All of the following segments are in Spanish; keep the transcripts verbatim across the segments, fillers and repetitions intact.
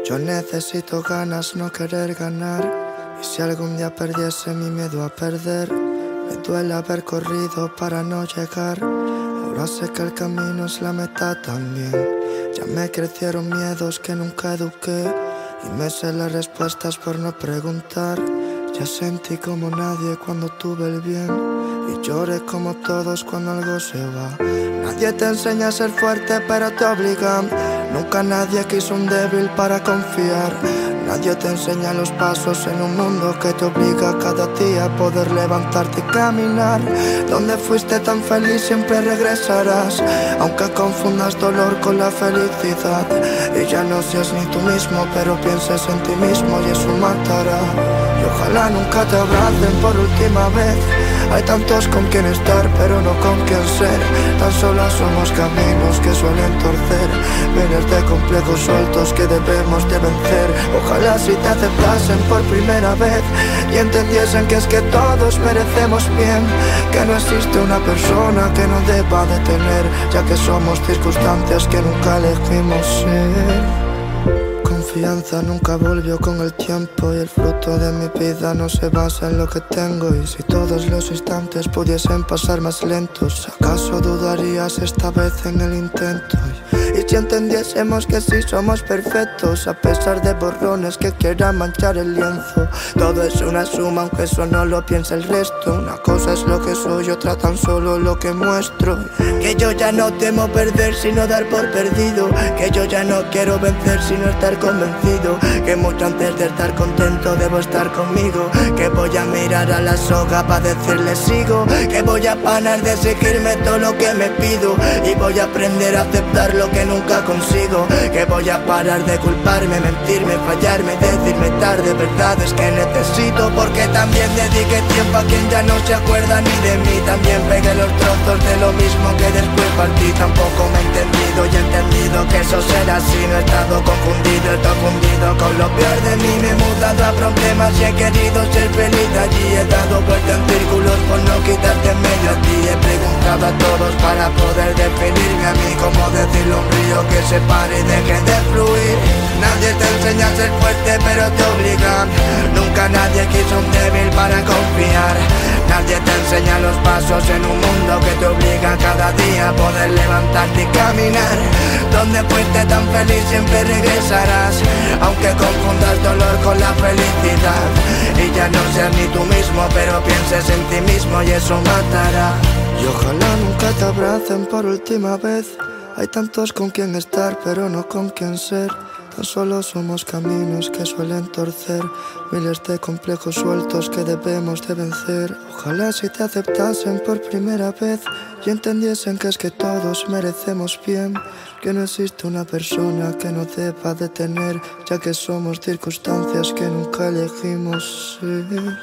Yo necesito ganas, no querer ganar. Y si algún día perdiese mi miedo a perder, me duele haber corrido para no llegar. Ahora sé que el camino es la meta también. Ya me crecieron miedos que nunca eduqué, y me sé las respuestas por no preguntar. Ya sentí como nadie cuando tuve el bien, y lloré como todos cuando algo se va. Nadie te enseña a ser fuerte pero te obligan. Nunca nadie quiso un débil para confiar. Nadie te enseña los pasos en un mundo que te obliga cada día a poder levantarte y caminar. Donde fuiste tan feliz siempre regresarás, aunque confundas dolor con la felicidad. Y ya no seas ni tú mismo, pero pienses en ti mismo y eso matará. Y ojalá nunca te abracen por última vez. Hay tantos con quien estar, pero no con quien ser. Tan solo somos caminos que suelen torcer, miles de complejos sueltos que debemos de vencer. Ojalá si te aceptasen por primera vez y entendiesen que es que todos merecemos bien, que no existe una persona que no deba de tener, ya que somos circunstancias que nunca elegimos ser. Confianza nunca volvió con el tiempo, y el fruto de mi vida no se basa en lo que tengo. Y si todos los instantes pudiesen pasar más lentos, ¿acaso dudarías esta vez en el intento? Y si entendiésemos que sí somos perfectos, a pesar de borrones que quieran manchar el lienzo. Todo es una suma aunque eso no lo piensa el resto. Una cosa es lo que soy, otra tan solo lo que muestro. Que yo ya no temo perder sino dar por perdido, que yo ya no quiero vencer sino estar convencido, que mucho antes de estar contento debo estar conmigo, que voy a mirar a la soga para decirle sigo, que voy a parar de exigirme todo lo que me pido, y voy a aprender a aceptar lo que nunca consigo, que voy a parar de culparme, mentirme, fallarme, decirme tarde verdades que necesito, porque también dediqué tiempo a quien ya no se acuerda ni de mí. También pegué los trozos de lo mismo que después partí. Tampoco me he entendido y he entendido que eso será así. No he estado confundido, he estado fundido con lo peor de mí. Me he mudado a problemas y he querido ser feliz allí. He dado vuelta en círculos por no quitarte en medio a ti. He preguntado a todos para poder definirme a mí, como decirle a un río que se pare y deje de fluir. Nadie te enseña a ser fuerte pero te obligan. Nunca nadie quiso un débil para confiar. Nadie te enseña los pasos en un mundo que te obliga cada día a poder levantarte y caminar. Donde fuiste tan feliz siempre regresarás, aunque confundas dolor con la felicidad. Y ya no seas ni tú mismo, pero pienses en ti mismo y eso matará. Y ojalá nunca te abracen por última vez. Hay tantos con quien estar, pero no con quien ser. Tan solo somos caminos que suelen torcer, miles de complejos sueltos que debemos de vencer. Ojalá si te aceptasen por primera vez y entendiesen que es que todos merecemos bien, que no existe una persona que no deba de tener, ya que somos circunstancias que nunca elegimos ser.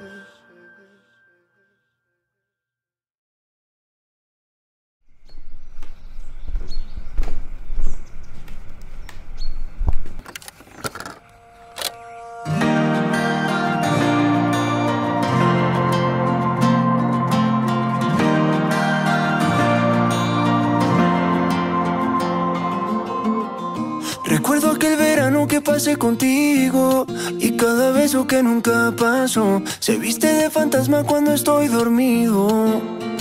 Recuerdo aquel verano que pasé contigo y cada beso que nunca pasó se viste de fantasma cuando estoy dormido.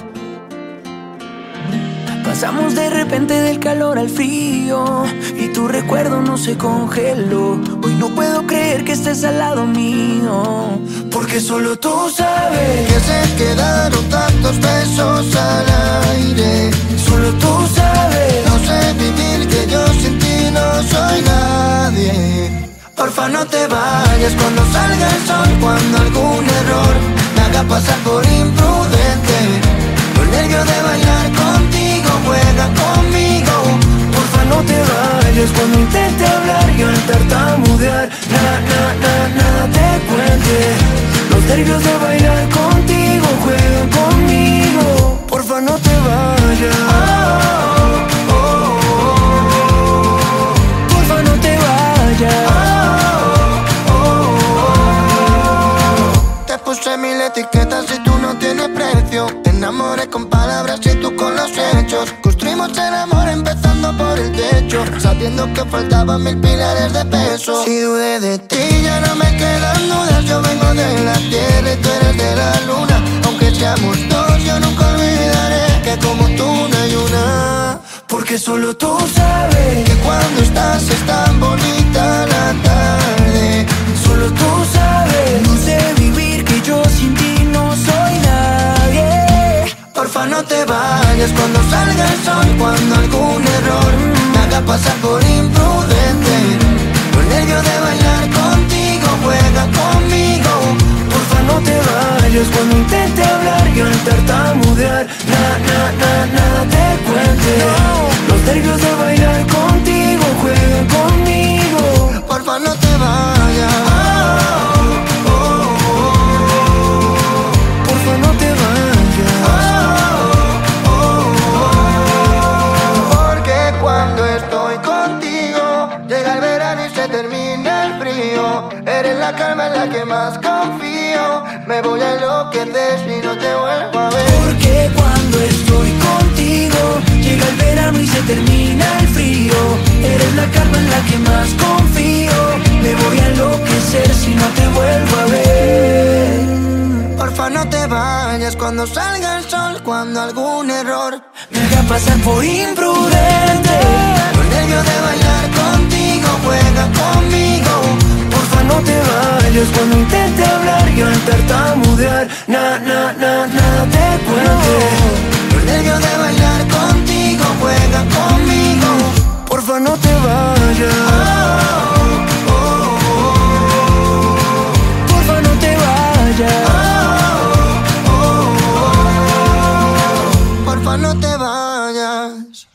Pasamos de repente del calor al frío y tu recuerdo no se congeló. Hoy no puedo creer que estés al lado mío, porque solo tú sabes que se quedaron tantos besos al aire. Solo tú sabes. No sé vivir, que yo sin ti no soy nadie. Porfa no te vayas cuando salga el sol, cuando algún error me haga pasar por imprudente. Los nervios de bailar contigo juegan conmigo. Porfa no te vayas cuando intente hablar y al tartamudear nada, nada, nada, nada te cuente. Los nervios de bailar contigo juegan conmigo. Porfa no te vayas. Oh, oh, oh, oh. Porfa no te vayas. Oh, oh, oh, oh. Te puse mil etiquetas y tú no tienes precio. Te enamoré con palabras y tú con los hechos. hechos. Construimos el amor empezando por el techo, sabiendo que faltaban mil pilares de peso. Si dudé de ti ya no me quedan dudas. Yo vengo de la tierra y tú eres de la luna. Aunque seamos dos, yo nunca olvidaré que como tú no hay una. Porque solo tú sabes que cuando estás es tan bonita la tarde. Solo tú sabes, no sé vivir, que yo sin ti no soy nadie. Porfa no te vayas cuando salga el sol, cuando algún error me haga pasar por imprudente. Los nervios de bailar contigo, juega conmigo. Porfa no te vayas cuando intente hablar y al tartamudear na, na, na, nada te cuente. Los nervios de bailar contigo, juega conmigo. Porfa no te vayas. Oh, oh, oh. Porfa no te vayas. Oh, oh, oh. Porque cuando estoy contigo llega el verano y se termina el frío. Eres la calma en la que más confío. Me voy a enloquecer si no te vuelvo a ver. Porque cuando estoy contigo llega el verano y se termina el frío. Eres la calma en la que más confío. Me voy a enloquecer si no te vuelvo a ver. Porfa no te vayas cuando salga el sol, cuando algún error me haga pasar por imprudente. Los nervios de bailar contigo, juega conmigo. Porfa no te vayas cuando intente hablar y al tartamudear na, na, na, nada te cuente. Los nervios de bailar contigo, juega conmigo. Porfa no te vayas. Oh, oh, oh. Porfa no te vayas. Oh, oh, oh. Porfa no te vayas.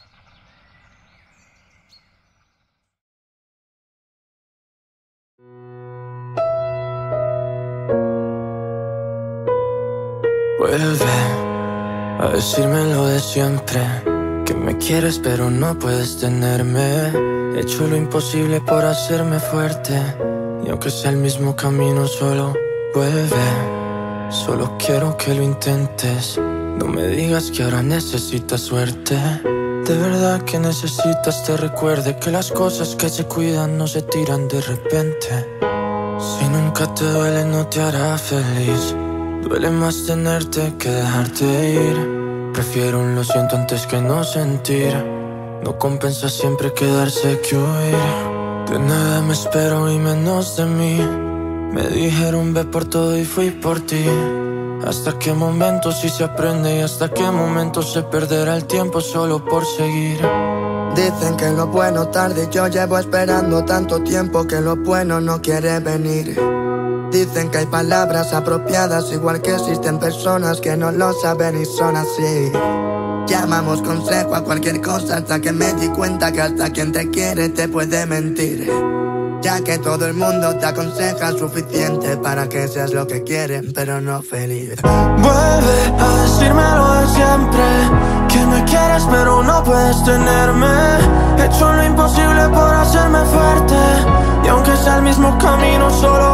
Vuelve a decirme lo de siempre, que me quieres pero no puedes tenerme. He hecho lo imposible por hacerme fuerte, y aunque sea el mismo camino solo vuelve. Solo quiero que lo intentes. No me digas que ahora necesitas suerte. De verdad que necesitas te recuerde que las cosas que se cuidan no se tiran de repente. Si nunca te duele no te hará feliz. Duele más tenerte que dejarte ir. Prefiero un lo siento antes que no sentir. No compensa siempre quedarse que huir. De nada me espero y menos de mí. Me dijeron ve por todo y fui por ti. Hasta qué momento sí se aprende y hasta qué momento se perderá el tiempo solo por seguir. Dicen que lo bueno tarde, yo llevo esperando tanto tiempo que lo bueno no quiere venir. Dicen que hay palabras apropiadas, igual que existen personas que no lo saben y son así. Llamamos consejo a cualquier cosa hasta que me di cuenta que hasta quien te quiere te puede mentir. Ya que todo el mundo te aconseja suficiente para que seas lo que quieren, pero no feliz. Vuelve a decirme lo de siempre, que me quieres pero no puedes tenerme. He hecho lo imposible por hacerme fuerte, y aunque sea el mismo camino solo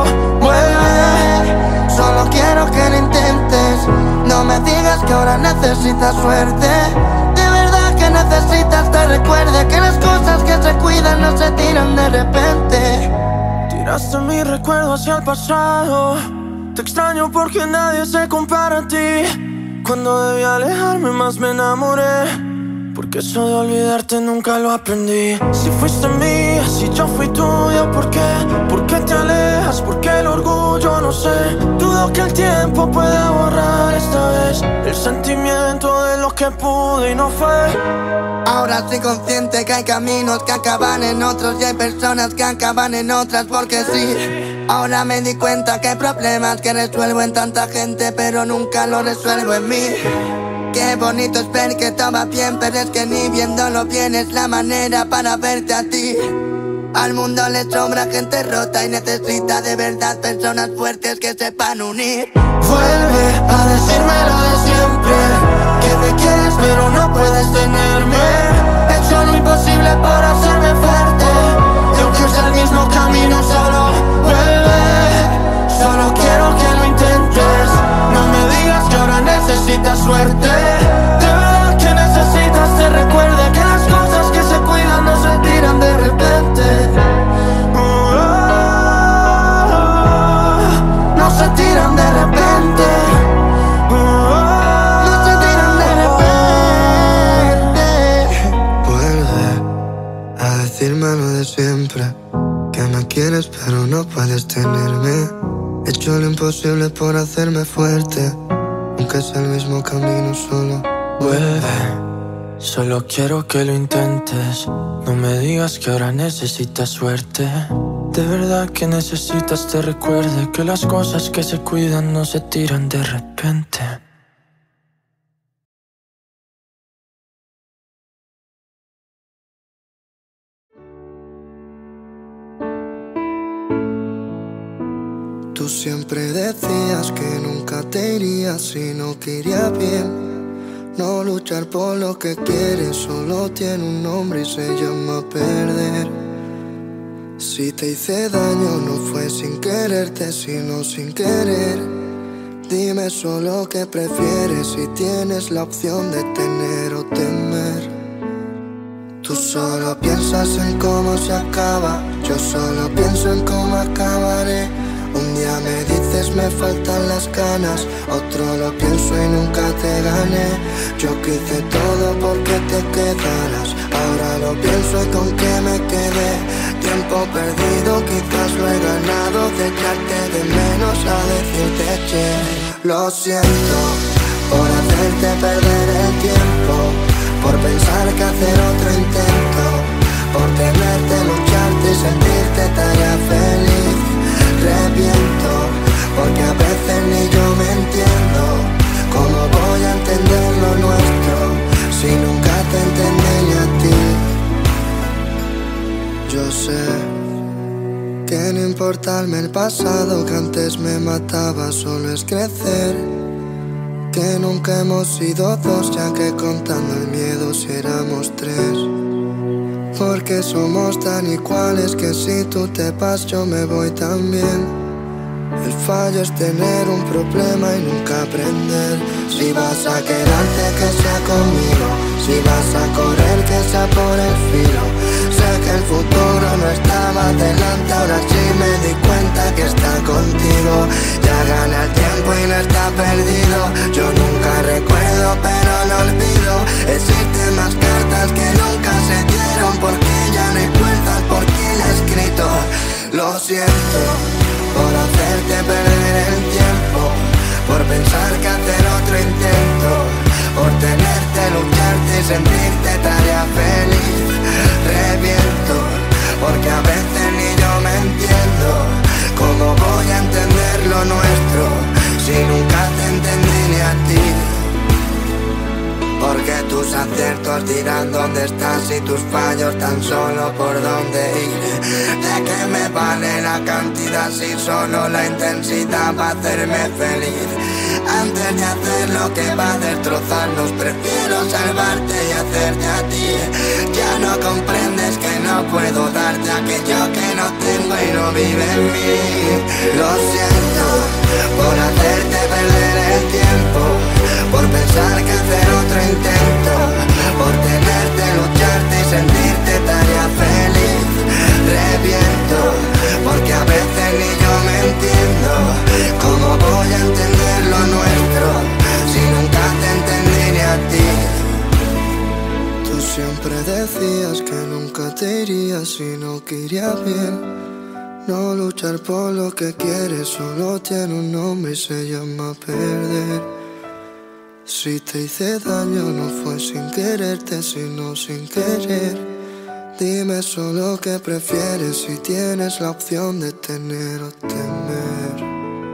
vuelve. Solo quiero que lo intentes. No me digas que ahora necesitas suerte. De verdad que necesitas te recuerde que las cosas que se cuidan no se tiran de repente. Tiraste mi recuerdo hacia el pasado. Te extraño porque nadie se compara a ti. Cuando debí alejarme más me enamoré, porque eso de olvidarte nunca lo aprendí. Si fuiste mía, si yo fui tuya, ¿por qué? ¿Por qué te alejas? ¿Por qué el orgullo? No sé. Dudo que el tiempo pueda borrar esta vez el sentimiento de lo que pude y no fue. Ahora soy consciente que hay caminos que acaban en otros y hay personas que acaban en otras porque sí. Ahora me di cuenta que hay problemas que resuelvo en tanta gente pero nunca lo resuelvo en mí. Qué bonito es ver que todo va bien, pero es que ni viéndolo bien es la manera para verte a ti. Al mundo le sobra gente rota y necesita de verdad personas fuertes que sepan unir. Vuelve a decirme lo de siempre, que me quieres pero no puedes tenerme. He hecho lo imposible por hacerme fuerte, y aunque sea el mismo camino solo vuelve. Solo quiero que lo intentes. No me digas que ahora necesitas suerte. De verdad que necesitas te siempre, que me quieres pero no puedes tenerme. He hecho lo imposible por hacerme fuerte, aunque es el mismo camino solo. Vuelve, solo quiero que lo intentes. No me digas que ahora necesitas suerte. De verdad que necesitas te recuerde que las cosas que se cuidan no se tiran de repente. Tú siempre decías que nunca te irías si no que iría bien. No luchar por lo que quieres solo tiene un nombre y se llama perder. Si te hice daño no fue sin quererte sino sin querer. Dime solo qué prefieres si tienes la opción de tener o temer. Tú solo piensas en cómo se acaba, yo solo pienso en cómo acabaré. Un día me dices me faltan las ganas, otro lo pienso y nunca te gané. Yo quise todo porque te quedaras, ahora lo pienso y con qué me quedé. Tiempo perdido, quizás lo he ganado, de echarte de menos a decirte que lo siento por hacerte perder el tiempo, por pensar que hacer otro intento, por tenerte, lucharte y sentirte tan feliz. Reviento, porque a veces ni yo me entiendo. ¿Cómo voy a entender lo nuestro si nunca te entendí ni a ti? Yo sé que no importarme el pasado que antes me mataba, solo es crecer. Que nunca hemos sido dos, ya que contando el miedo si éramos tres. Porque somos tan iguales que si tú te vas yo me voy también. El fallo es tener un problema y nunca aprender. Si vas a quedarte que sea conmigo, si vas a correr que sea por el filo. Sé que el futuro no estaba delante, ahora sí me di cuenta que está contigo. Ya gana el tiempo y no está perdido. Yo nunca recuerdo pero no olvido. Existen más cartas que nunca se dieron, porque ya no hay cuentas por quién he escrito. Lo siento por hacerte perder el tiempo, por pensar que hacer otro intento, por tenerte, lucharte y sentirte tarea feliz. Reviento, porque a veces ni yo me entiendo. ¿Cómo voy a entender lo nuestro si nunca te entendí ni a ti? Porque tus aciertos dirán dónde estás y tus fallos tan solo por dónde ir. ¿De qué me vale la cantidad si solo la intensidad va a hacerme feliz? Antes de hacer lo que va a destrozarnos, prefiero salvarte y hacerte a ti. Ya no comprendes que no puedo darte aquello que no tengo y no vive en mí. Lo siento por hacerte perder el tiempo, por pensar que hacer otro intento, por tenerte, lucharte y sentirte tarea feliz. Reviento, porque a veces ni yo me entiendo. ¿Cómo voy a entender lo nuestro si nunca te entendí ni a ti? Tú siempre decías que nunca te irías si no que iría bien. No luchar por lo que quieres solo tiene un nombre y se llama perder. Si te hice daño no fue sin quererte sino sin querer. Dime solo qué prefieres si tienes la opción de tener o temer.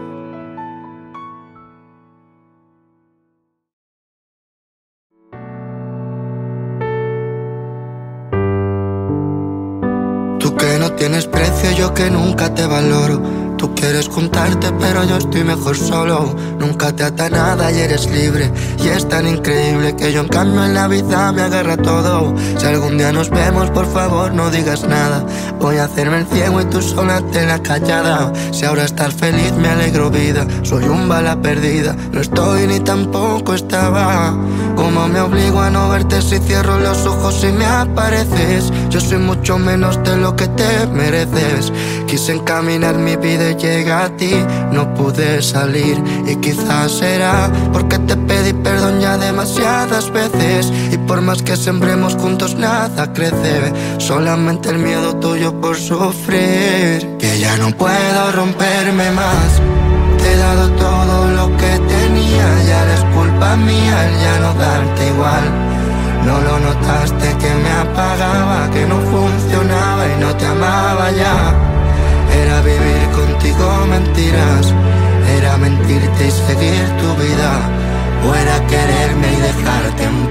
Tú que no tienes precio, yo que nunca te valoro. Tú quieres juntarte pero yo estoy mejor solo. Nunca te ata nada y eres libre, y es tan increíble que yo en cambio en la vida me agarra todo. Si algún día nos vemos por favor no digas nada, voy a hacerme el ciego y tú sola te la callada. Si ahora estás feliz me alegro vida, soy un bala perdida, no estoy ni tampoco estaba. Como ¿Cómo me obligo a no verte si cierro los ojos y me apareces? Yo soy mucho menos de lo que te mereces. Quise encaminar mi vida y llega a ti, no pude salir. Y quizás será porque te pedí perdón ya demasiadas veces. Y por más que sembremos juntos nada crece, solamente el miedo tuyo por sufrir. Que ya no puedo romperme más. Te he dado todo lo que tenía, ya eres culpa mía el ya no darte igual. No lo notaste que me apagaba, que no funcionaba y no te amaba ya. Era vivir contigo mentiras, era mentirte y seguir tu vida, o era quererme y dejarte en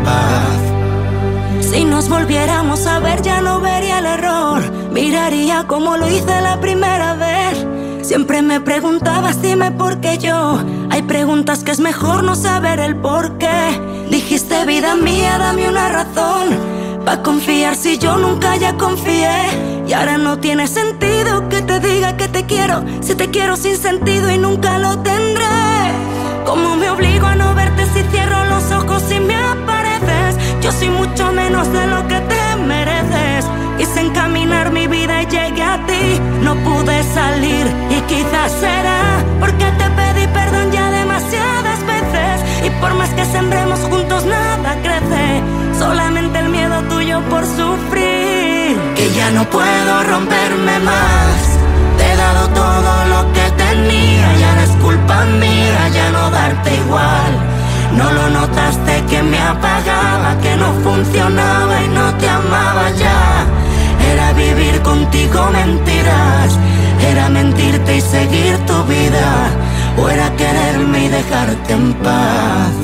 paz. Si nos volviéramos a ver ya no vería el error, miraría como lo hice la primera vez. Siempre me preguntabas, dime por qué yo. Hay preguntas que es mejor no saber el por qué. Dijiste, vida mía, dame una razón pa' confiar si yo nunca ya confié. Y ahora no tiene sentido que te diga que te quiero, si te quiero sin sentido y nunca lo tendré. ¿Cómo me obligo a no verte si cierro los ojos y me apareces? Yo soy mucho menos de lo que te mereces. Quise encaminar mi vida y llegué a ti, no pude salir. Y quizás será porque te pedí perdón ya demasiadas veces. Y por más que sembremos juntos nada crece, solamente el miedo tuyo por sufrir. Que ya no puedo romperme más. Te he dado todo lo que tenía, ya no es culpa mía ya no darte igual. No lo notaste que me apagaba, que no funcionaba y no te amaba ya. Era vivir contigo mentiras, era mentirte y seguir tu vida, o era quererme y dejarte en paz.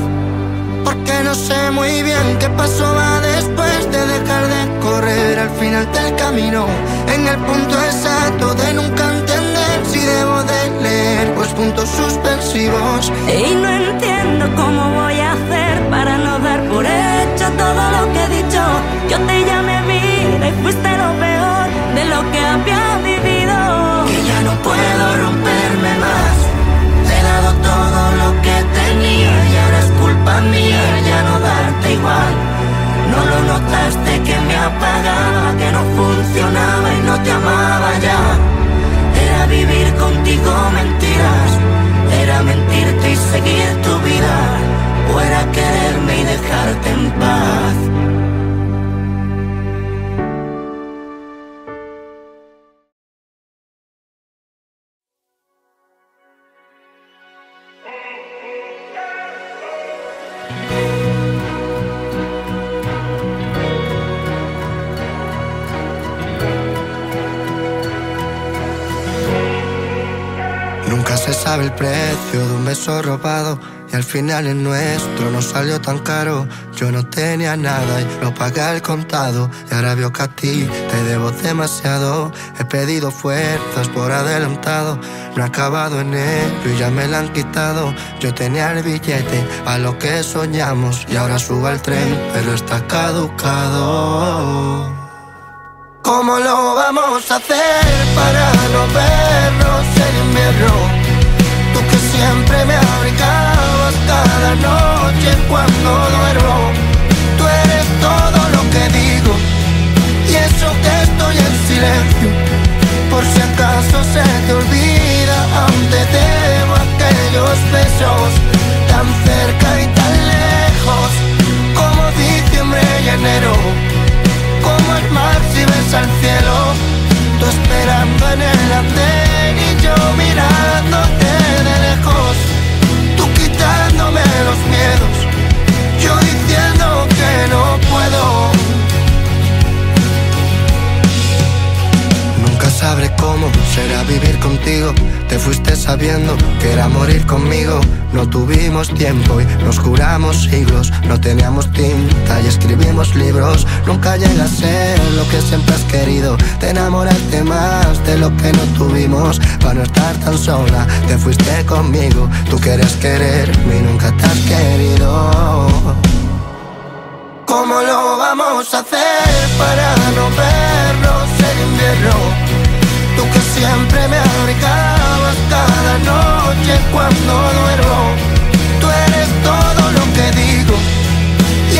Porque no sé muy bien qué pasó va después de dejar de correr al final del camino, en el punto exacto de nunca entender si debo de leer pues puntos suspensivos. Y no entiendo cómo voy a hacer para no dar por hecho todo lo que he dicho. Yo te llamé vida y fuiste lo peor de lo que había vivido. Que ya no puedo romperme más. Te he dado todo lo que tenía y ahora es culpa mía ya no darte igual. No lo notaste que me apagaba, que no funcionaba y no te amaba ya. Era vivir contigo mentiras, era mentirte y seguir tu vida, o era quererme y dejarte en paz. Nunca se sabe el precio de un beso robado, y al final el nuestro no salió tan caro. Yo no tenía nada y lo pagué al contado, y ahora veo que a ti te debo demasiado. He pedido fuerzas por adelantado, no he acabado en ello y ya me la han quitado. Yo tenía el billete a lo que soñamos y ahora subo al tren, pero está caducado. ¿Cómo lo vamos a hacer para no vernos en invierno? Tú que siempre me abrigabas cada noche cuando duermo. Tú eres todo lo que digo y eso que estoy en silencio. Por si acaso se te olvida, aún te debo aquellos besos tan cerca y tan lejos, como diciembre y enero. Como el mar si ves al cielo, tú esperando en el andén y yo mirándote de lejos. Tú quitándome los miedos, yo diciendo que no puedo. Nunca sabré cómo será vivir contigo. Te fuiste sabiendo que era morir conmigo. No tuvimos tiempo y nos juramos siglos. No teníamos tinta y escribimos libros. Nunca llega a ser lo que siempre has querido. Te enamoraste más de lo que no tuvimos. Para no estar tan sola, te fuiste conmigo. Tú quieres quererme y nunca te has querido. ¿Cómo lo vamos a hacer para no vernos en invierno? Tú que siempre me abrigabas cada noche cuando duermo. Tú eres todo lo que digo y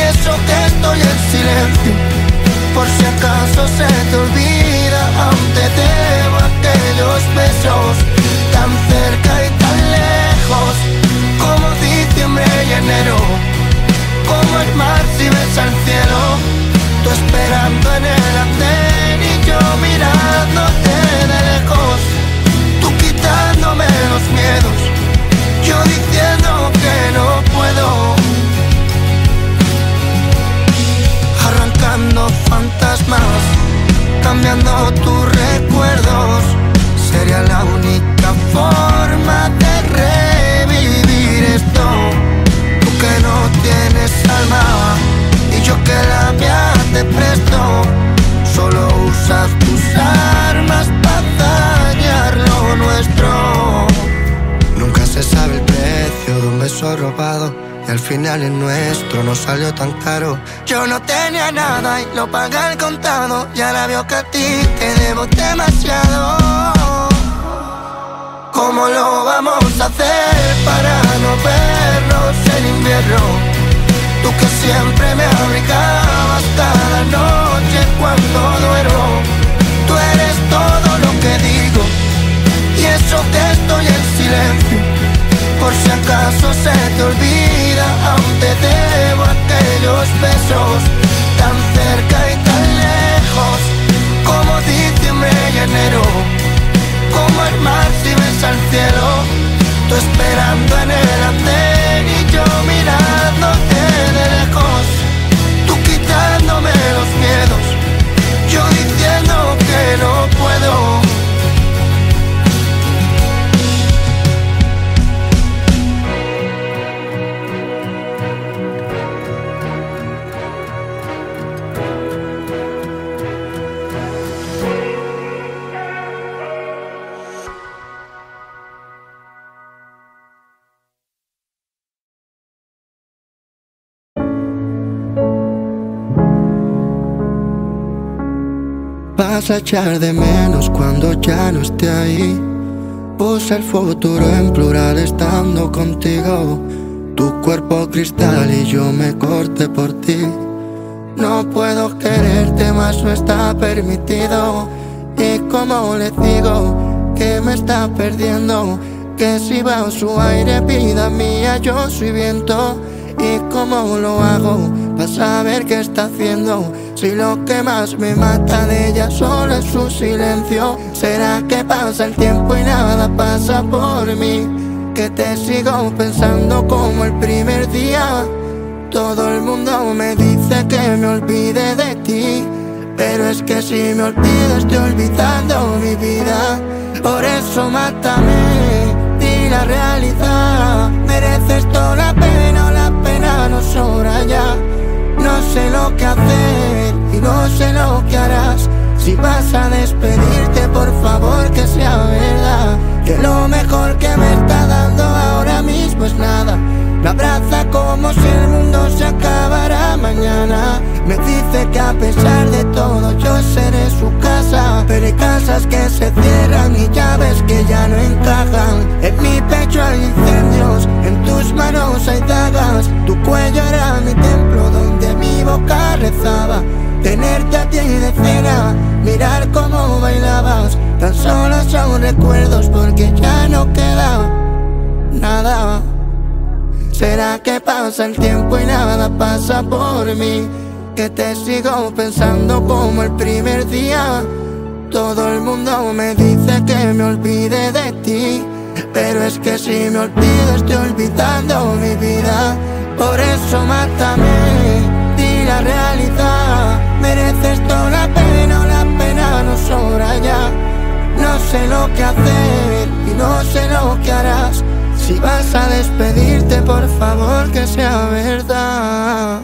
estoy en silencio, por si acaso se te olvida. Aún te debo aquellos besos, tan cerca y tan lejos, como diciembre y enero, como el mar si ves al cielo. Tú esperando en el andén y yo mirándote de lejos, tú quitándome los miedos, yo diciendo que no puedo. Arrancando fantasmas, cambiando tus recuerdos, sería la única forma de revivir esto. Tú que no tienes alma y yo que la mía te presto, solo usas tus armas para dañar lo nuestro. Nunca se sabe el precio de un beso robado, y al final el nuestro no salió tan caro. Yo no tenía nada y lo pagué al contado, y ahora veo que a ti te debo demasiado. ¿Cómo lo vamos a hacer para no vernos en invierno? Tú que siempre me abrigabas cada noche cuando duermo. Tú eres todo lo que digo, y eso que estoy en silencio, por si acaso se te olvida. Aún te debo aquellos besos, tan cerca y tan lejos, como diciembre y enero, como el mar si ves al cielo. Tú esperando en el andén y yo mirándote de lejos, tú quitándome los miedos, yo diciendo que no puedo. Vas a echar de menos cuando ya no esté ahí. Puse el futuro en plural estando contigo. Tu cuerpo cristal y yo me corté por ti. No puedo quererte más, no está permitido. Y como le digo que me está perdiendo, que si va su aire, vida mía, yo soy viento. ¿Y cómo lo hago para saber qué está haciendo? Si lo que más me mata de ella solo es su silencio. ¿Será que pasa el tiempo y nada pasa por mí? Que te sigo pensando como el primer día. Todo el mundo me dice que me olvide de ti, pero es que si me olvido estoy olvidando mi vida. Por eso mátame, di la realidad. Mereces toda la pena o la pena no sobra ya. No sé lo que hacer y no sé lo que harás. Si vas a despedirte, por favor que sea verdad. Que lo mejor que me está dando ahora mismo es nada. Me abraza como si el mundo se acabara mañana. Me dice que a pesar de todo yo seré su casa, pero hay casas que se cierran y llaves que ya no encajan. En mi pecho hay incendios, en tus manos hay dagas. Tu cuello era mi templo donde mi boca rezaba. Tenerte a ti de cena, mirar cómo bailabas. Tan solo son recuerdos porque ya no queda nada. ¿Será que pasa el tiempo y nada pasa por mí? Que te sigo pensando como el primer día. Todo el mundo me dice que me olvide de ti, pero es que si me olvido estoy olvidando mi vida. Por eso mátame, di la realidad. Mereces toda la pena o la pena no sobra ya. No sé lo que hacer y no sé lo que harás. Si vas a despedirte, por favor que sea verdad.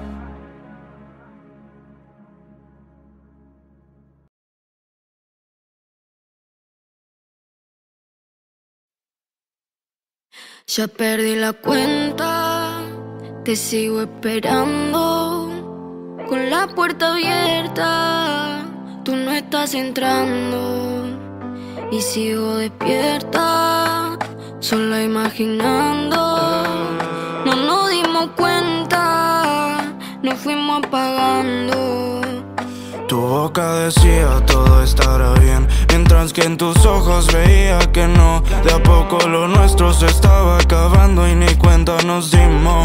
Ya perdí la cuenta, te sigo esperando con la puerta abierta. Tú no estás entrando y sigo despierta, sola imaginando. No nos dimos cuenta, no fuimos apagando. Tu boca decía todo estará bien, mientras que en tus ojos veía que no. De a poco lo nuestro se estaba acabando y ni cuenta nos dimos.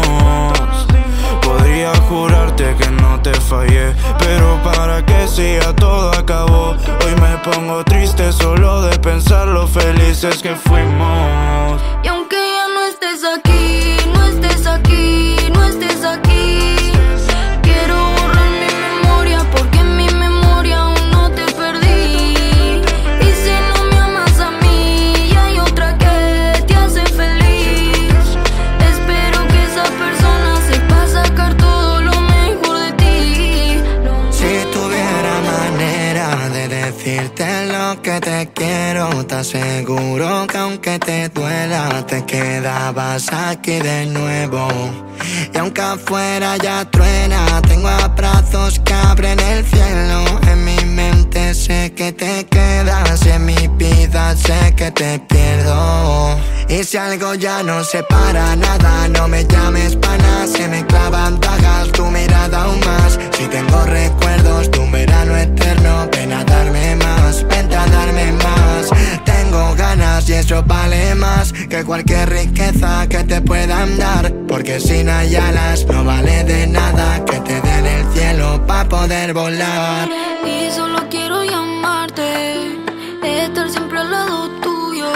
Podría jurarte que no te fallé, pero para que si ya todo acabó. Hoy me pongo triste solo de pensar lo felices que fuimos. Y aunque ya no estés aquí, no estés aquí, no estés aquí, quiero borrar mi memoria porque en mi memoria aún no te perdí. Y si no me amas a mí, ya hay otra que te hace feliz. Espero que esa persona sepa sacar todo lo mejor de ti. Si tuviera manera de decirte lo que te quiero, te aseguro que aunque te duela, te quedabas aquí de nuevo. Y aunque afuera ya truena, tengo abrazos que abren el cielo. En mi mente sé que te quedas y en mi vida sé que te pierdo. Y si algo ya no separa nada, no me llames pana, se me clavan dagas, tu mirada aún más. Si tengo recuerdos de un verano eterno, ven a darme más, vente a darme más. Tengo ganas y eso vale más que cualquier riqueza que te puedan dar, porque sin hay alas no vale de nada que te den el cielo pa' poder volar. Y solo quiero llamarte, estar siempre al lado tuyo.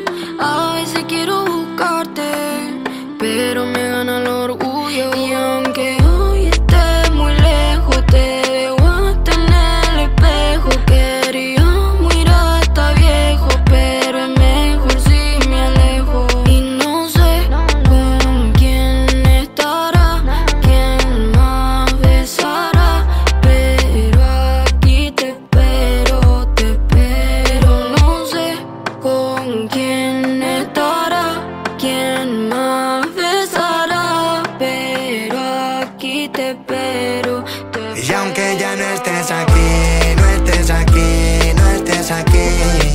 A veces quiero buscarte, pero me gana el orgullo. Y aunque hoy estés muy lejos, te veo hasta en el espejo. Queríamos ir hasta viejo, pero es mejor si me alejo. Y no sé con quién estará, quién más besará, pero aquí te espero, te espero. No sé con quién estará, quién más besará, pero aquí te espero, te espero. Y aunque ya no estés aquí, no estés aquí, no estés aquí,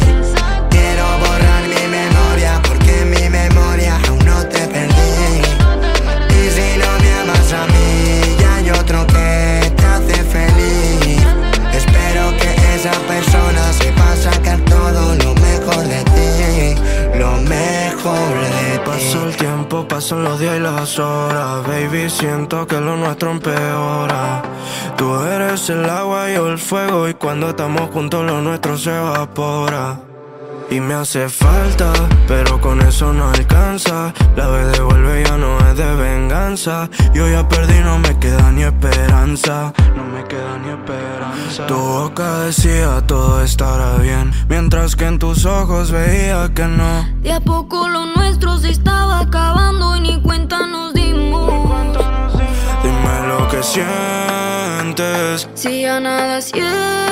quiero borrar mi memoria porque en mi memoria aún no te perdí. Y si no me amas a mí, ya hay otro que te hace feliz. Espero que esa persona sepa sacar todo lo mejor de ti, lo mejor de ti. Pasa el tiempo, pasan los días y las horas, baby, siento que lo nuestro empeora. Tú eres el agua y yo el fuego, y cuando estamos juntos lo nuestro se evapora. Y me hace falta, pero con eso no alcanza. La vez de volver ya no es de venganza. Yo ya perdí, no me queda ni esperanza. No me queda ni esperanza. Tu boca decía todo estará bien, mientras que en tus ojos veía que no. De a poco lo nuestro se estaba acabando y ni cuenta nos dimos. Dime lo que sientes. Si ya nada sientes.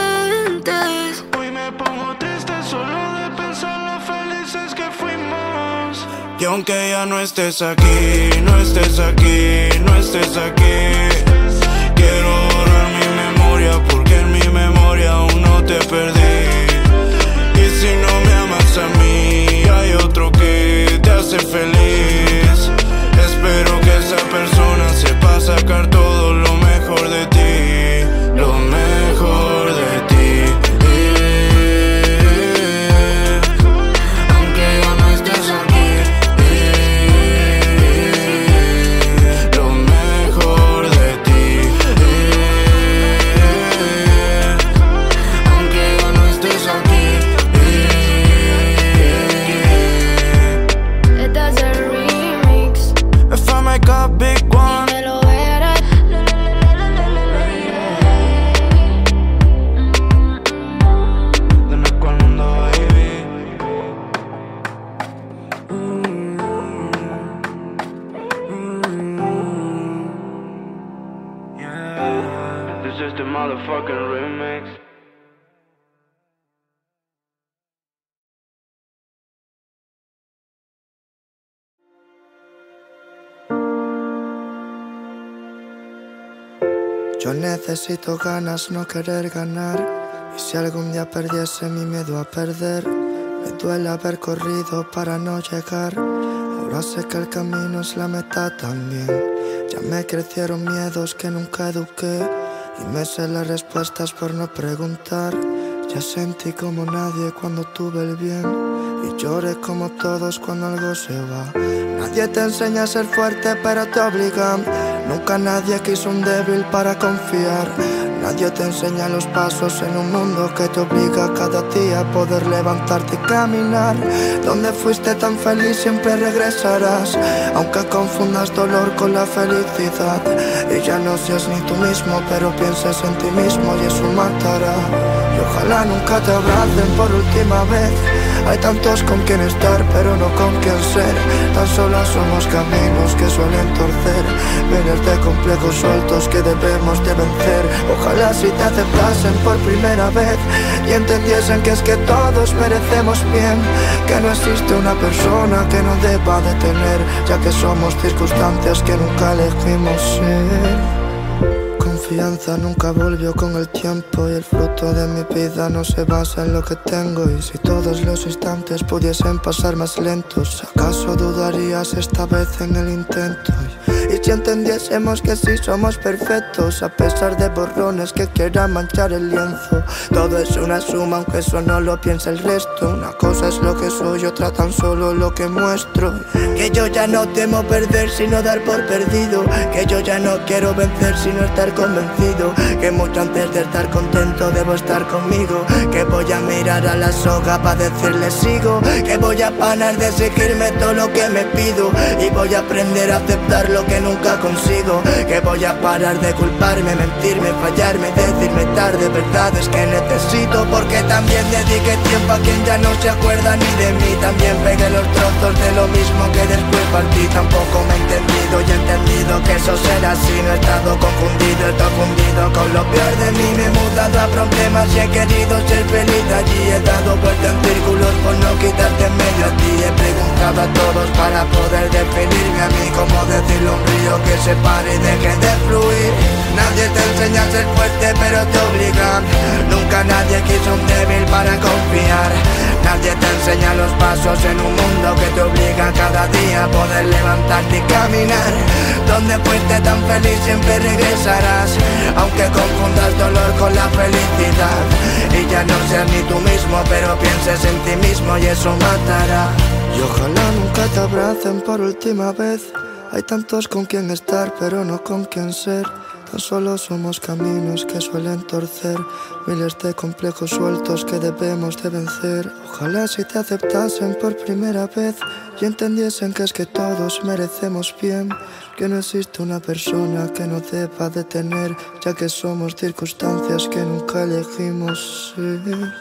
Hoy me pongo triste solo de pensar lo felices que fuimos. Y aunque ya no estés aquí, no estés aquí, no estés aquí, quiero borrar mi memoria porque en mi memoria aún no te perdí. Y si no me amas a mí, hay otro que te hace feliz. Espero que esa persona sepa sacar todo lo mejor de ti, lo mejor de ti. Motherfucking remix. Yo necesito ganas, no querer ganar. Y si algún día perdiese mi miedo a perder, me duele haber corrido para no llegar. Ahora sé que el camino es la meta también. Ya me crecieron miedos que nunca eduqué y me sé las respuestas por no preguntar. Ya sentí como nadie cuando tuve el bien y lloré como todos cuando algo se va. Nadie te enseña a ser fuerte pero te obligan. Nunca nadie quiso un débil para confiar. Nadie te enseña los pasos en un mundo que te obliga cada día a poder levantarte y caminar. Donde fuiste tan feliz siempre regresarás, aunque confundas dolor con la felicidad. Y ya no seas ni tú mismo, pero pienses en ti mismo y eso matará. Y ojalá nunca te abracen por última vez. Hay tantos con quien estar, pero no con quien ser. Tan solo somos caminos que suelen torcer, miles de complejos sueltos que debemos de vencer. Ojalá si te aceptasen por primera vez y entendiesen que es que todos merecemos bien, que no existe una persona que no deba de tener, ya que somos circunstancias que nunca elegimos ser. Confianza nunca volvió con el tiempo y el fruto de mi vida no se basa en lo que tengo. Y si todos los instantes pudiesen pasar más lentos, ¿acaso dudarías esta vez en el intento? Y si entendiésemos que sí somos perfectos, a pesar de borrones que quieran manchar el lienzo, todo es una suma aunque eso no lo piensa el resto. Una cosa es lo que soy, otra tan solo lo que muestro. Que yo ya no temo perder sino dar por perdido, que yo ya no quiero vencer sino estar convencido, que mucho antes de estar contento debo estar conmigo, que voy a mirar a la soga para decirle sigo, que voy a parar de exigirme todo lo que me pido y voy a aprender a aceptar lo que nunca consigo, que voy a parar de culparme, mentirme, fallarme, decirme tarde verdades que necesito, porque también dediqué tiempo a quien ya no se acuerda ni de mí, también pegué los trozos de lo mismo que después partí, tampoco me he entendido y he entendido que eso será así, no he estado confundido, he estado fundido con lo peor de mí, me he mudado a problemas y he querido ser feliz allí, he dado vuelta en círculos por no quitarte en medio a ti, he preguntado a todos para poder definirme a mí, como decirle un río que se pare y deje de fluir. Nadie te enseña a ser fuerte pero te obligan, nunca nadie quiso un débil para confiar. Nadie te enseña los pasos en un mundo que te obliga cada día a poder levantarte y caminar. Donde fuiste tan feliz siempre regresarás, aunque confundas dolor con la felicidad. Y ya no seas ni tú mismo, pero pienses en ti mismo y eso matará. Y ojalá nunca te abracen por última vez. Hay tantos con quien estar, pero no con quien ser. Tan solo somos caminos que suelen torcer, miles de complejos sueltos que debemos de vencer. Ojalá si te aceptasen por primera vez y entendiesen que es que todos merecemos bien, que no existe una persona que no deba de tener, ya que somos circunstancias que nunca elegimos ser.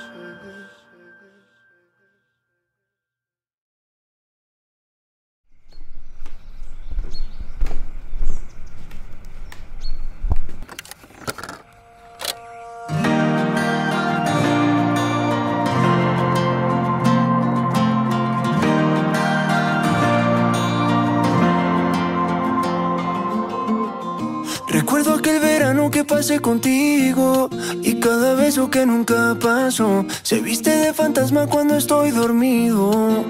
Recuerdo aquel verano que pasé contigo y cada beso que nunca pasó se viste de fantasma cuando estoy dormido.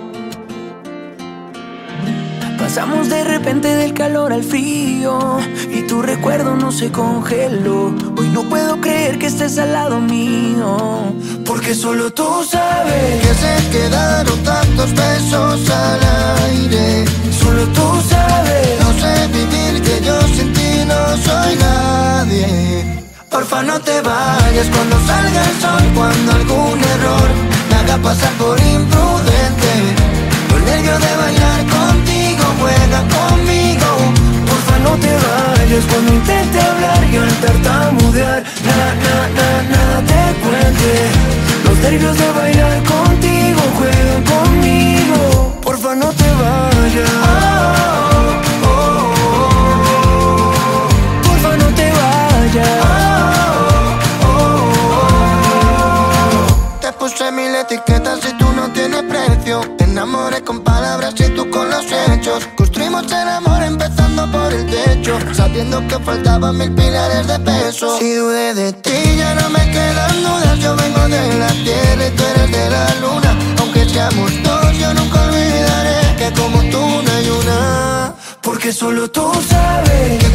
Pasamos de repente del calor al frío y tu recuerdo no se congeló. Hoy no puedo creer que estés al lado mío, porque solo tú sabes que se quedaron tantos besos al aire. Solo tú sabes. No sé vivir, que yo sin ti no soy nadie. Porfa no te vayas cuando salga el sol, cuando algún error me haga pasar por imprudente. Los nervios de bailar contigo juegan conmigo. Porfa no te vayas cuando intente hablar y al tartamudear nada, nada, nada, nada te cuente. Los nervios de bailar contigo juegan conmigo. Porfa no te vayas. Oh, oh, oh, oh. Porfa no te vayas. Oh, oh, oh. Te puse mil etiquetas y tú no tienes precio. Te enamoré con palabras y tú con los hechos. Construimos el amor empezando por el techo, sabiendo que faltaban mil pilares de peso. Si dudé de ti ya no me quedan dudas. Yo vengo de la tierra y tú eres de la luna. Aunque seamos dos yo nunca olvidaré que como tú no hay una. Porque solo tú sabes que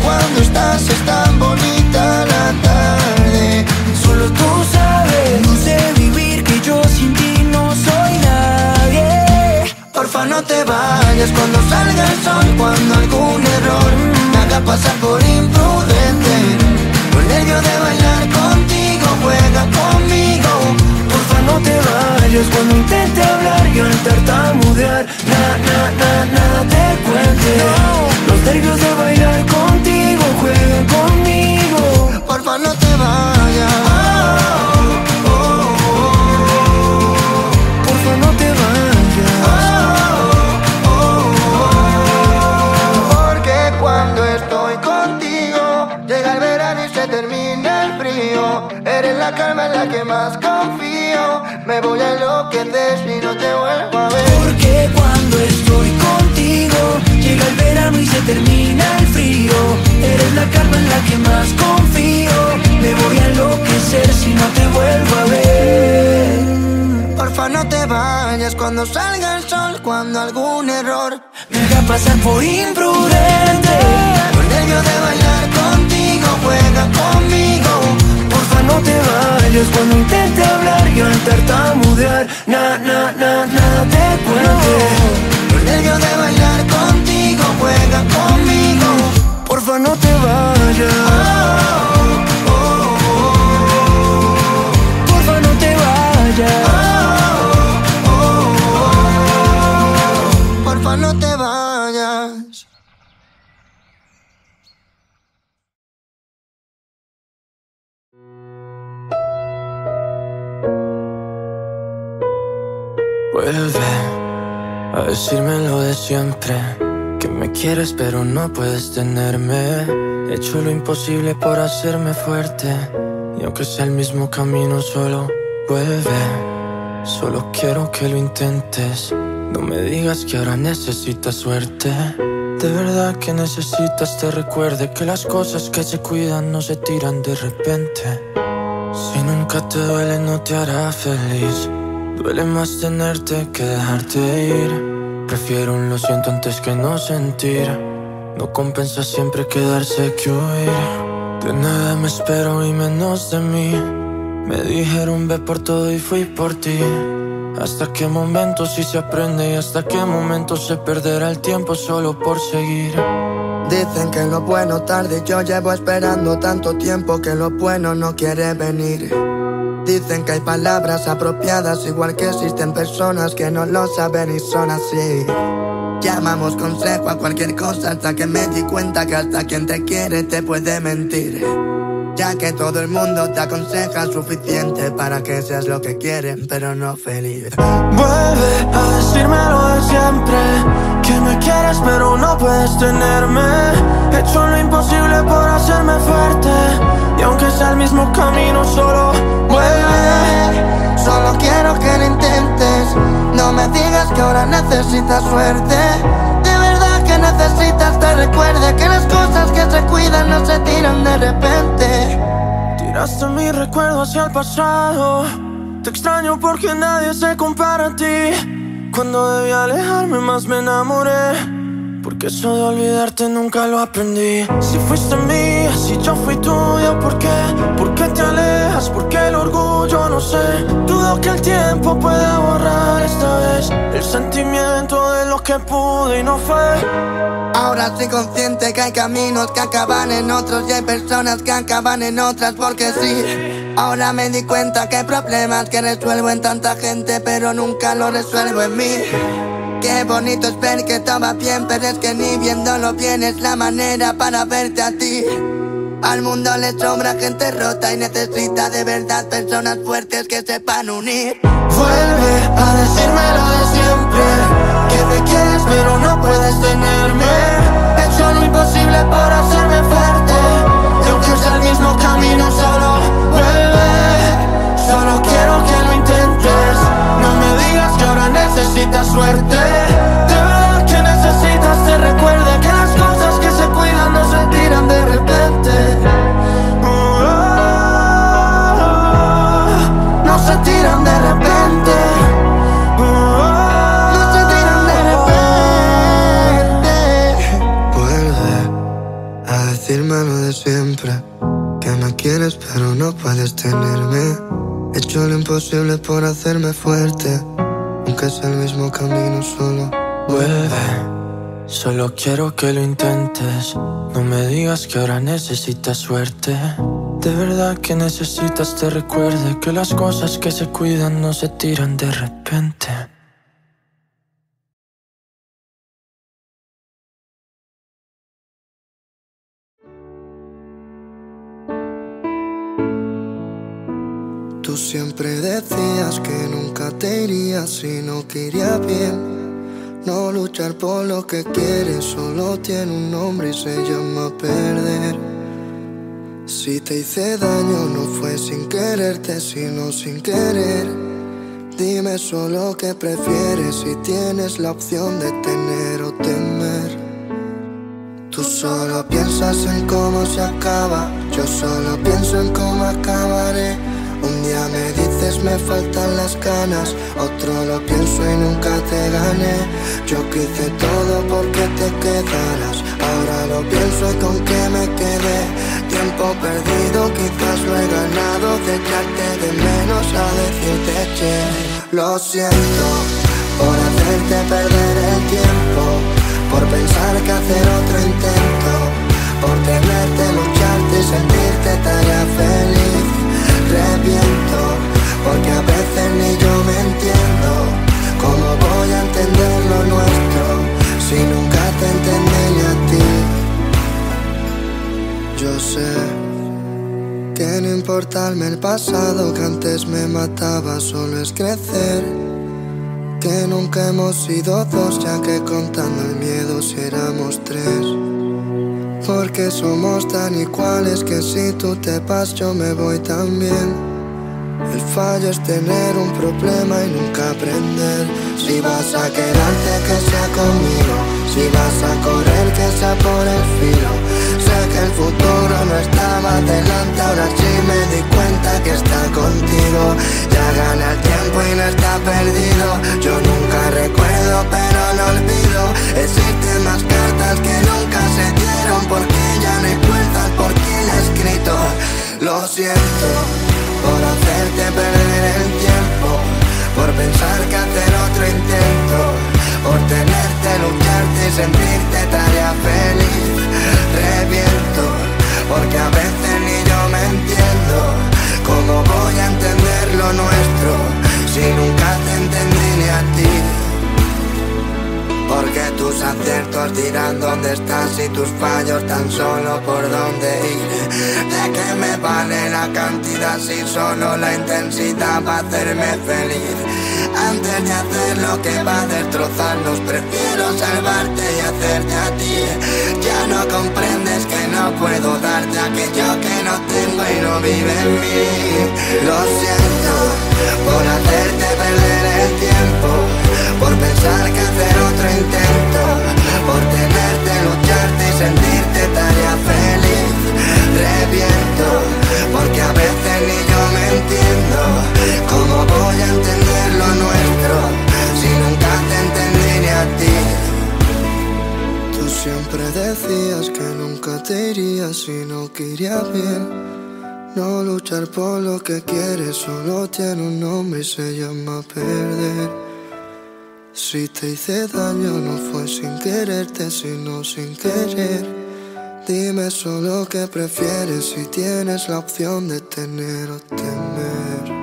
cuando estás es tan bonita la tarde. Solo tú sabes, no sé vivir, que yo sin ti no soy nadie. Porfa no te vayas cuando salga el sol, cuando algún error me haga pasar por imprudente. Con nervio de bailar contigo, juega conmigo. Porfa no te vayas cuando intente hablar y al tartamudear Na, na, na, nada te cuente. Los nervios de bailar contigo, juega conmigo. Porfa no te vayas. Oh, oh, oh. Porfa no te vayas. Oh, oh, oh. Porque cuando estoy contigo llega el verano y se termina el frío. Eres la calma en la que más confío. Me voy a enloquecer si no te vuelvo a ver. Porque cuando estoy contigo llega el verano y se termina el frío. Eres la calma en la que más confío. Me voy a enloquecer si no te vuelvo a ver. Porfa no te vayas cuando salga el sol, cuando algún error me haga pasar por imprudente. Con nervio de bailar contigo, juega conmigo. Porfa no te vayas cuando intente hablar y al tartamudear Na, na, na, nada te cuente. Con nervio de bailar contigo, juega conmigo. Porfa no te vayas. Oh, oh, oh. Porfa no te vayas. Oh, oh, oh. Porfa no te vayas. Vuelve a decirme lo de siempre, que me quieres pero no puedes tenerme. He hecho lo imposible por hacerme fuerte, y aunque sea el mismo camino solo vuelve. Solo quiero que lo intentes. No me digas que ahora necesitas suerte. De verdad que necesitas te recuerde que las cosas que se cuidan no se tiran de repente. Si nunca te duele no te hará feliz. Duele más tenerte que dejarte ir. Prefiero un lo siento antes que no sentir. No compensa siempre quedarse que huir. De nada me espero y menos de mí. Me dijeron ve por todo y fui por ti. Hasta qué momento sí se aprende y hasta qué momento se perderá el tiempo solo por seguir. Dicen que lo bueno tarde, yo llevo esperando tanto tiempo que lo bueno no quiere venir. Dicen que hay palabras apropiadas, igual que existen personas que no lo saben y son así. Llamamos consejo a cualquier cosa hasta que me di cuenta que hasta quien te quiere te puede mentir. Ya que todo el mundo te aconseja suficiente para que seas lo que quieren, pero no feliz. Vuelve a decirme lo de siempre, que me quieres pero no puedes tenerme. He hecho lo imposible por hacerme fuerte, y aunque sea el mismo camino solo vuelve. Solo quiero que lo intentes. No me digas que ahora necesitas suerte. De verdad que necesitas te recuerde que las cosas que se cuidan no se tiran de repente. Tiraste mi recuerdo hacia el pasado. Te extraño porque nadie se compara a ti. Cuando debí alejarme más me enamoré, porque eso de olvidarte nunca lo aprendí. Si fuiste mía, si yo fui tuya, ¿por qué? ¿Por qué te alejas? ¿Por qué el orgullo? No sé. Dudo que el tiempo pueda borrar esta vez el sentimiento de lo que pude y no fue. Ahora soy consciente que hay caminos que acaban en otros y hay personas que acaban en otras porque sí. Ahora me di cuenta que hay problemas que resuelvo en tanta gente pero nunca lo resuelvo en mí. Qué bonito es ver que todo va bien, pero es que ni viéndolo bien es la manera para verte a ti. Al mundo le sobra gente rota y necesita de verdad personas fuertes que sepan unir. Vuelve a decirme lo de siempre, que me quieres pero no puedes tenerme. He hecho lo imposible por hacerme fuerte, y aunque sea el mismo camino solo vuelve. Solo quiero que lo intentes. No me digas que ahora necesitas suerte. De verdad que necesitas te recuerde que las cosas que se cuidan no se tiran de repente. Oh, oh, oh, no se tiran de repente. Oh, oh, No se tiran de repente. Vuelve a decirme entenderme. He hecho lo imposible por hacerme fuerte, aunque sea el mismo camino, solo vuelve. Solo quiero que lo intentes. No me digas que ahora necesitas suerte. De verdad que necesitas te recuerde que las cosas que se cuidan no se tiran de repente. Tú siempre decías que nunca te irías si no que iría bien. No luchar por lo que quieres solo tiene un nombre y se llama perder. Si te hice daño no fue sin quererte sino sin querer. Dime solo qué prefieres si tienes la opción de tener o temer. Tú solo piensas en cómo se acaba, yo solo pienso en cómo acabaré. Un día me dices me faltan las ganas, otro lo pienso y nunca te gané. Yo quise todo porque te quedaras, ahora lo pienso y con qué me quedé. Tiempo perdido, quizás lo he ganado, de echarte de menos a decirte que lo siento por hacerte perder el tiempo, por pensar que hacer otro intento, por tenerte, lucharte y sentirte tan feliz. Reviento, porque a veces ni yo me entiendo. ¿Cómo voy a entender lo nuestro si nunca te entendí ni a ti? Yo sé que no importarme el pasado que antes me mataba, solo es crecer. Que nunca hemos sido dos, ya que contando el miedo si éramos tres. Porque somos tan iguales que si tú te vas yo me voy también. El fallo es tener un problema y nunca aprender. Si vas a quedarte que sea conmigo, si vas a correr que sea por el filo. Sé que el futuro no estaba delante, ahora sí me di cuenta que está contigo. Ya gana el tiempo y no está perdido. Yo nunca recuerdo pero no olvido. Existen más cartas que nunca se dieron, porque ya no hay cuentas por quién ha escrito. Lo siento por hacerte perder el tiempo, por pensar que hacer otro intento, por tenerte, lucharte y sentirte tarea feliz. Reviento, porque a veces ni yo me entiendo. ¿Cómo voy a entender lo nuestro si nunca te entendí ni a ti? Porque tus aciertos dirán dónde estás y tus fallos tan solo por dónde ir. ¿De qué me vale la cantidad si solo la intensidad va a hacerme feliz? Antes de hacer lo que va a destrozarnos, prefiero salvarte y hacerte a ti. Ya no comprendes que no puedo darte aquello que no tengo y no vive en mí. Lo siento por hacerte perder el tiempo, por pensar que hacer otro intento, por tenerte, lucharte y sentirte tarea feliz. Reviento, porque a veces ni yo me entiendo. ¿Cómo voy a entender lo nuestro si nunca te entendí ni a ti? Tú siempre decías que nunca te irías si no que iría bien. No luchar por lo que quieres solo tiene un nombre y se llama perder. Si te hice daño no fue sin quererte sino sin querer. Dime solo qué prefieres si tienes la opción de tener o temer.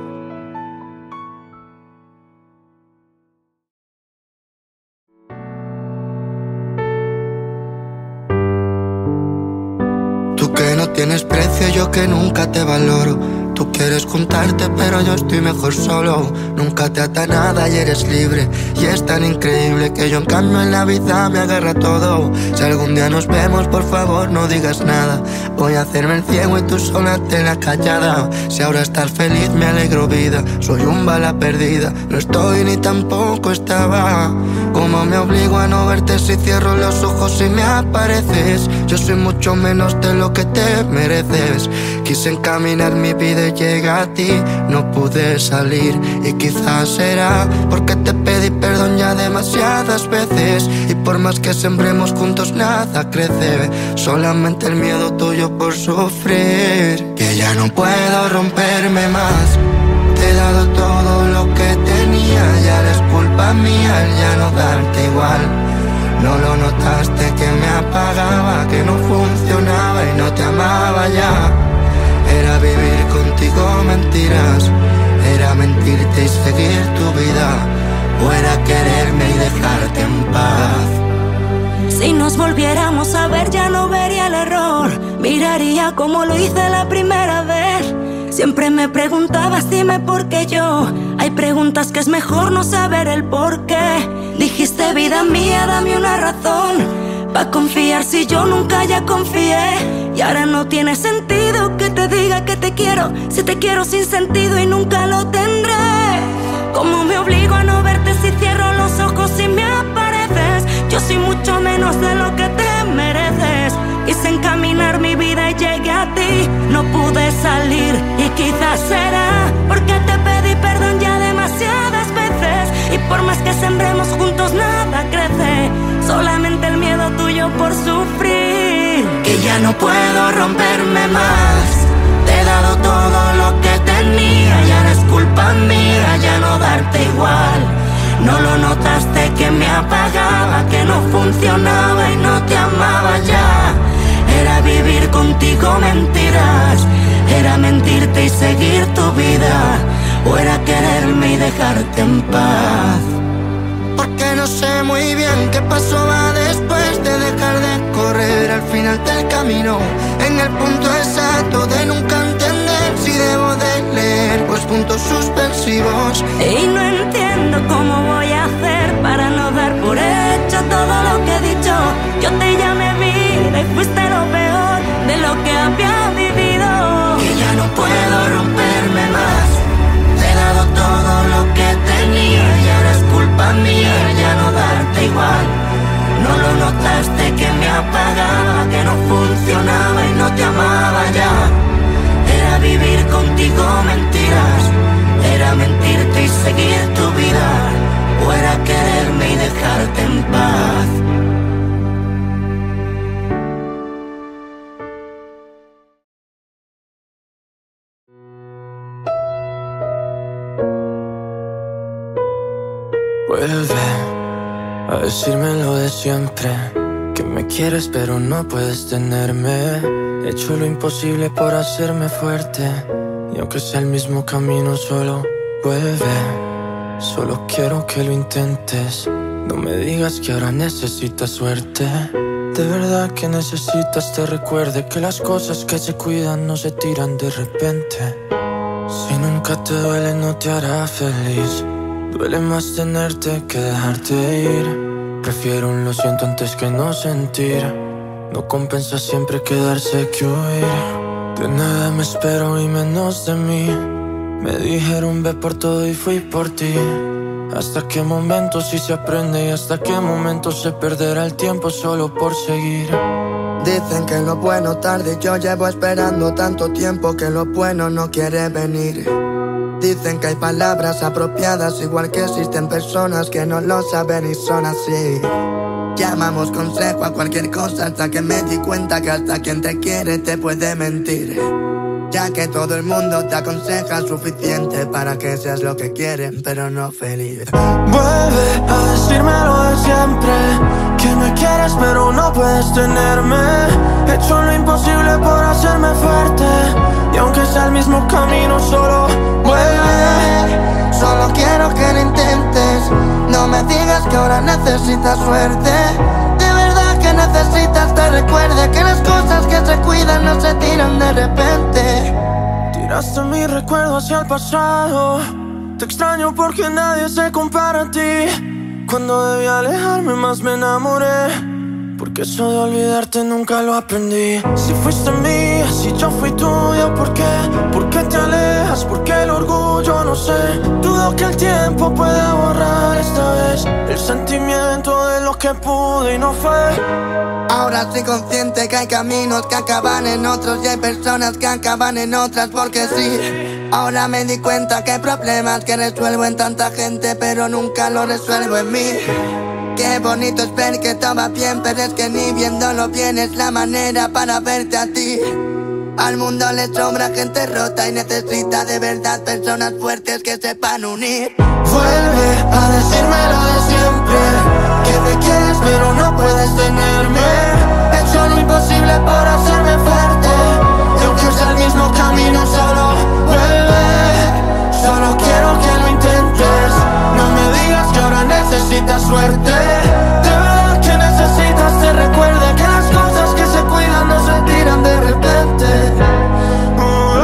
Tú que no tienes precio, yo que nunca te valoro. Tú quieres juntarte pero yo estoy mejor solo. Nunca te ata nada y eres libre, y es tan increíble que yo en cambio en la vida me agarra todo. Si algún día nos vemos por favor no digas nada. Voy a hacerme el ciego y tú sola te la callada. Si ahora estás feliz me alegro vida, soy un bala perdida. No estoy ni tampoco estaba. Como ¿Cómo me obligo a no verte si cierro los ojos y me apareces? Yo soy mucho menos de lo que te mereces. Quise encaminar mi vida y llega a ti, no pude salir. Y quizás será porque te pedí perdón ya demasiadas veces. Y por más que sembremos juntos nada crece, solamente el miedo tuyo por sufrir. Que ya no puedo romperme más. Te he dado todo lo que tenía, ya eres culpa mía el ya no darte igual. No lo notaste que me apagaba, que no funcionaba y no te amaba ya. Era vivir contigo mentiras, era mentirte y seguir tu vida, o era quererme y dejarte en paz. Si nos volviéramos a ver ya no vería el error, miraría como lo hice la primera vez. Siempre me preguntabas dime por qué yo. Hay preguntas que es mejor no saber el por qué. Dijiste vida mía dame una razón pa' confiar si yo nunca ya confié. Y ahora no tiene sentido que te diga que te quiero, si te quiero sin sentido y nunca lo tendré. ¿Cómo me obligo a no verte si cierro los ojos y me apareces? Yo soy mucho menos de lo que te mereces. Quise encaminar mi vida y llegué a ti, no pude salir. Y quizás será porque te pedí perdón ya demasiadas veces. Y por más que sembremos juntos nada crece, solamente el miedo tuyo por sufrir. Que ya no puedo romperme más. Te he dado todo lo que tenía, ya no es culpa mía ya no darte igual. No lo notaste que me apagaba, que no funcionaba y no te amaba ya. Era vivir contigo mentiras, era mentirte y seguir tu vida, o era quererme y dejarte en paz. Porque no sé muy bien qué pasó va después de dejar de correr al final del camino, en el punto exacto de nunca entender si debo de leer pues puntos suspensivos. Y no entiendo cómo voy a hacer para no dar por hecho todo lo que he dicho. Yo te llamé vida y fuiste lo peor de lo que había vivido. Que ya no puedo romperme más. Te he dado todo lo que tenía y ahora es culpa mía ya no darte igual. No lo notaste que me apagaba, que no funcionaba y no te amaba ya. Era vivir contigo mentiras, era mentirte y seguir tu vida, o era quererme y dejarte en paz. Vuelve a decirme lo de siempre, que me quieres pero no puedes tenerme. He hecho lo imposible por hacerme fuerte, y aunque sea el mismo camino solo vuelve. Solo quiero que lo intentes, no me digas que ahora necesitas suerte. De verdad que necesitas te recuerde que las cosas que se cuidan no se tiran de repente. Si nunca te duele no te hará feliz, duele más tenerte que dejarte ir. Prefiero un lo siento antes que no sentir. No compensa siempre quedarse que huir. De nada me espero y menos de mí. Me dijeron ve por todo y fui por ti. Hasta qué momento sí se aprende y hasta qué momento se perderá el tiempo solo por seguir. Dicen que lo bueno tarde, yo llevo esperando tanto tiempo que lo bueno no quiere venir. Dicen que hay palabras apropiadas, igual que existen personas que no lo saben y son así. Llamamos consejo a cualquier cosa hasta que me di cuenta que hasta quien te quiere te puede mentir. Ya que todo el mundo te aconseja suficiente para que seas lo que quieren, pero no feliz. Vuelve a decirme lo de siempre, que me quieres pero no puedes tenerme. He hecho lo imposible por hacerme fuerte, y aunque sea el mismo camino solo vuelve. Solo quiero que lo intentes, no me digas que ahora necesitas suerte. De verdad que necesitas te recuerde que las cosas que se cuidan no se tiran de repente. Tiraste mi recuerdo hacia el pasado, te extraño porque nadie se compara a ti. Cuando debí alejarme más me enamoré, porque eso de olvidarte nunca lo aprendí. Si fuiste mía, si yo fui tuya, ¿por qué? ¿Por qué te alejas? ¿Por qué el orgullo? No sé. Dudo que el tiempo pueda borrar esta vez el Resentimiento de lo que pude y no fue. Ahora soy consciente que hay caminos que acaban en otros y hay personas que acaban en otras porque sí. Ahora me di cuenta que hay problemas que resuelvo en tanta gente pero nunca lo resuelvo en mí. Qué bonito es ver que todo va bien, pero es que ni viéndolo bien es la manera para verte a ti. Al mundo le sobra gente rota y necesita de verdad personas fuertes que sepan unir. Vuelve a decirme lo de siempre, que me quieres pero no puedes tenerme. He hecho lo imposible por hacerme fuerte, y aunque sea el mismo camino solo vuelve. Solo quiero que lo intentes, no me digas que ahora necesitas suerte. De verdad que necesitas te recuerde que las cosas que se cuidan no se tiran de repente. Oh, oh,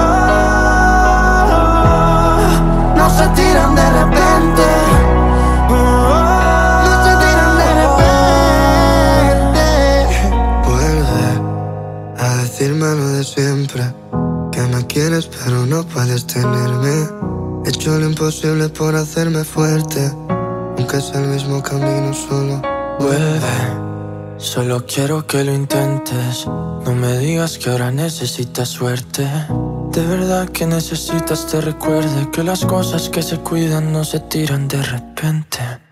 oh, no se tiran de repente. Oh, oh, no se tiran de repente. Vuelve a decirme lo de siempre, que me quieres pero no puedes tenerme. He hecho lo imposible por hacerme fuerte, aunque sea el mismo camino solo. Vuelve, solo quiero que lo intentes. No me digas que ahora necesitas suerte. De verdad que necesitas te recuerde que las cosas que se cuidan no se tiran de repente.